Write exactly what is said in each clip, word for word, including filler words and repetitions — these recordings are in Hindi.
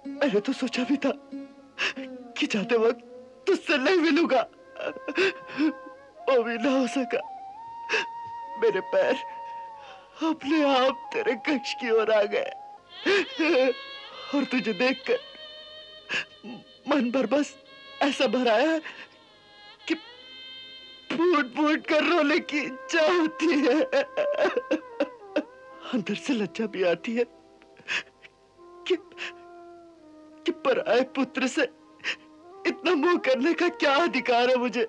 मैंने तो सोचा भी था कि जाते वक्त तुझसे नहीं मिलूंगा, वो भी ना हो सका। मेरे पैर अपने आप तेरे कक्ष की ओर आ गए और तुझे देखकर मन भर बस ऐसा भर आया है कि फूट फूट कर रोने की इच्छा होती है। अंदर से लज्जा भी आती है कि, कि पराये पुत्र से इतना मोह करने का क्या अधिकार है मुझे।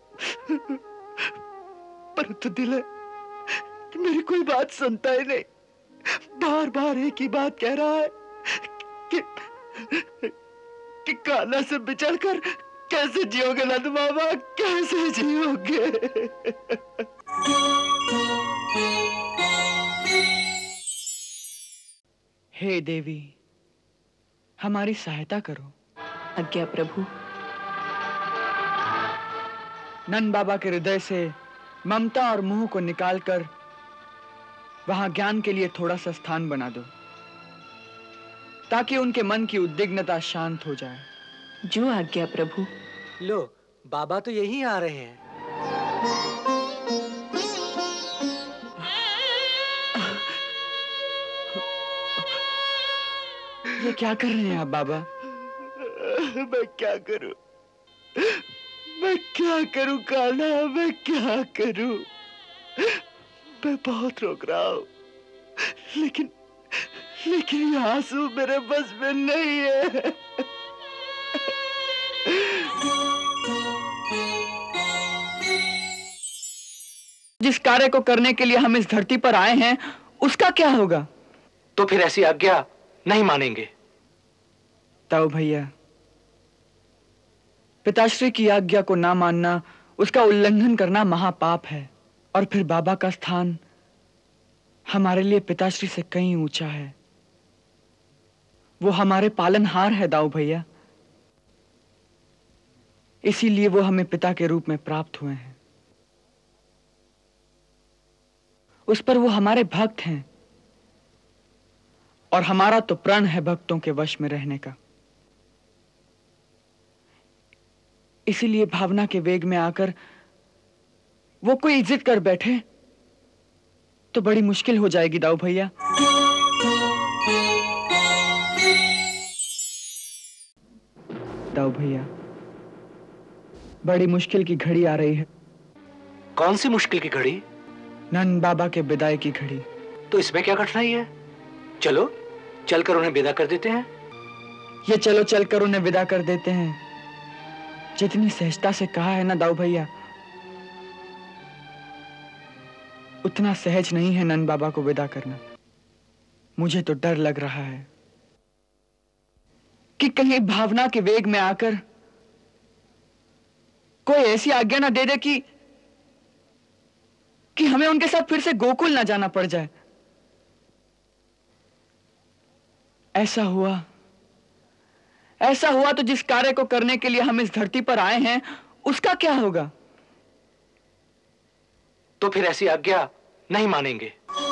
परंतु दिल है कि मेरी कोई बात सुनता ही नहीं, बार बार एक ही बात कह रहा है कि, कि कान्हा से बिछड़कर कैसे जियोगे नंद बाबा, कैसे जियोगे। हे देवी, हमारी सहायता करो। आज्ञा प्रभु। नंद बाबा के हृदय से ममता और मोह को निकालकर वहां ज्ञान के लिए थोड़ा सा स्थान बना दो, ताकि उनके मन की उद्विग्नता शांत हो जाए। जो आज्ञा प्रभु। लो, बाबा तो यहीं आ रहे हैं। ये क्या कर रहे हैं आप बाबा? मैं क्या करूं, मैं क्या करूं कान्हा, मैं क्या करूं। मैं बहुत रोक रहा हूं, लेकिन लेकिन ये आंसू मेरे बस में नहीं है। जिस कार्य को करने के लिए हम इस धरती पर आए हैं, उसका क्या होगा? तो फिर ऐसी आज्ञा नहीं मानेंगे। ताऊ भैया, पिताश्री की आज्ञा को ना मानना, उसका उल्लंघन करना महापाप है। और फिर बाबा का स्थान हमारे लिए पिताश्री से कहीं ऊंचा है। वो हमारे पालनहार है दाऊ भैया, इसीलिए वो हमें पिता के रूप में प्राप्त हुए हैं। उस पर वो हमारे भक्त हैं, और हमारा तो प्रण है भक्तों के वश में रहने का। इसीलिए भावना के वेग में आकर वो कोई जिद कर बैठे तो बड़ी मुश्किल हो जाएगी दाऊ भैया। दाऊ भैया, बड़ी मुश्किल की घड़ी आ रही है। कौन सी मुश्किल की घड़ी? नंद बाबा के विदाई की घड़ी। तो इसमें क्या कठिनाई है? चलो चलकर उन्हें विदा कर देते हैं। ये चलो चलकर उन्हें विदा कर देते हैं, जितनी सहजता से कहा है ना दाऊ भैया, उतना सहज नहीं है नंद बाबा को विदा करना। मुझे तो डर लग रहा है कि कहीं भावना के वेग में आकर कोई ऐसी आज्ञा ना दे दे कि कि हमें उनके साथ फिर से गोकुल ना जाना पड़ जाए। ऐसा हुआ ऐसा हुआ तो जिस कार्य को करने के लिए हम इस धरती पर आए हैं, उसका क्या होगा? तो फिर ऐसी आज्ञा नहीं मानेंगे।